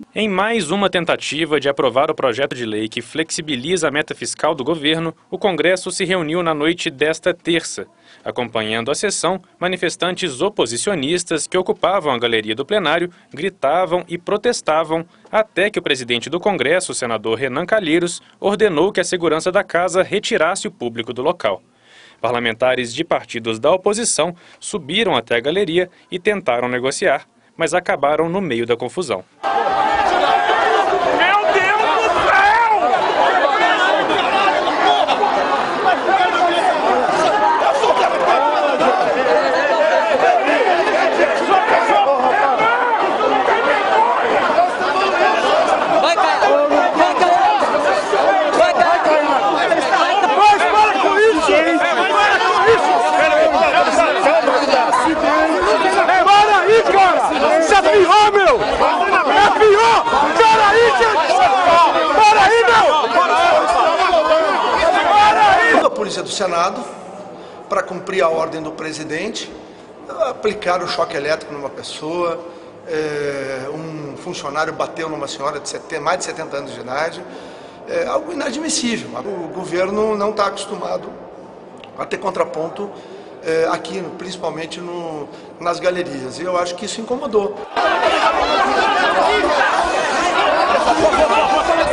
Em mais uma tentativa de aprovar o projeto de lei que flexibiliza a meta fiscal do governo, o Congresso se reuniu na noite desta terça. Acompanhando a sessão, manifestantes oposicionistas que ocupavam a galeria do plenário gritavam e protestavam até que o presidente do Congresso, o senador Renan Calheiros, ordenou que a segurança da casa retirasse o público do local. Parlamentares de partidos da oposição subiram até a galeria e tentaram negociar, mas acabaram no meio da confusão. A polícia do Senado, para cumprir a ordem do presidente, aplicaram o choque elétrico numa pessoa, um funcionário bateu numa senhora de mais de 70 anos de idade, algo inadmissível. O governo não está acostumado a ter contraponto aqui, principalmente nas galerias, e eu acho que isso incomodou.